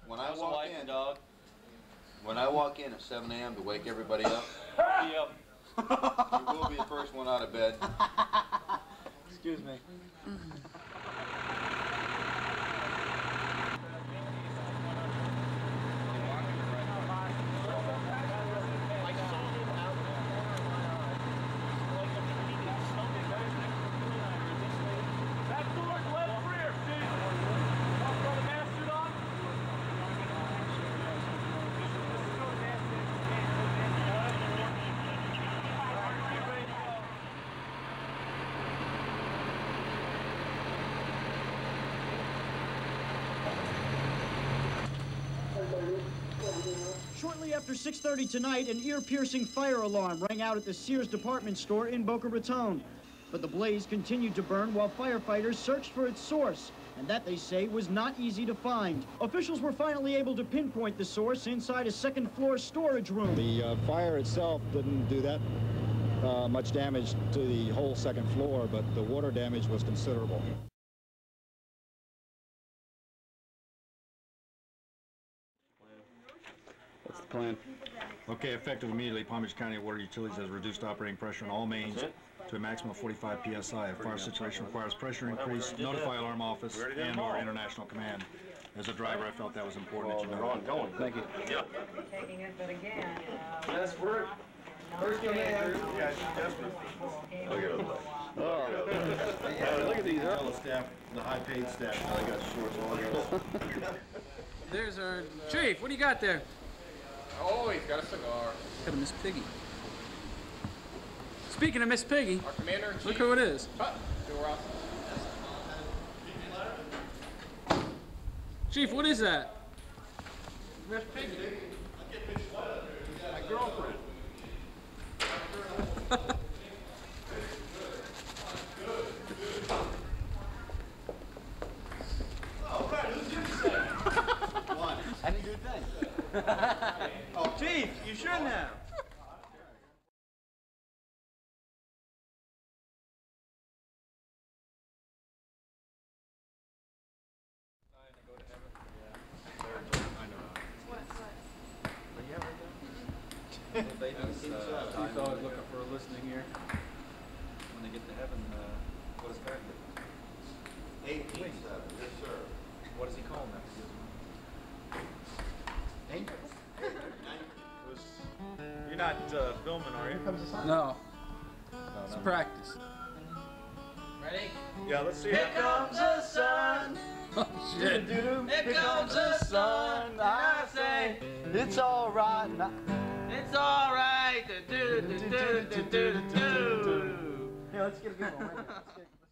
When I walk in, dog. When I walk in at 7 a.m. to wake everybody up, Yep. you will be the first one out of bed. Excuse me. Shortly after 6:30 tonight, an ear-piercing fire alarm rang out at the Sears department store in Boca Raton. But the blaze continued to burn while firefighters searched for its source, and that, they say, was not easy to find. Officials were finally able to pinpoint the source inside a second-floor storage room. The fire itself didn't do that much damage to the whole second floor, but the water damage was considerable. What's the plan? Okay, effective immediately, Palm Beach County Water Utilities has reduced operating pressure on all mains to a maximum of 45 psi. If fire situation requires pressure increase, notify alarm office and or international command. As a driver, I felt that was important that you know. Thank you. Taking it, but again, Yes, we're first in there. Oh, look at these. All the staff, the high-paid staff, now they got shorts all together. There's our chief. What do you got there? Oh, he's got a cigar. Got a Miss Piggy. Speaking of Miss Piggy, Our commander-in-chief. look who it is. Chief, what is that? Miss Piggy. My girlfriend. I didn't do a thing. Oh, Chief, you shouldn't have. Chief's always looking for a listening ear. When they get to heaven, what does God get? 18-7, yes, sir. What does he call them? You're not filming, are you? No. It's practice. ready? Yeah, let's see. Here comes the sun. Oh, shit. Here comes the sun. I say It's all right. it's all right. Do, do, do, do, do, do, do. Yeah, let's get a good one.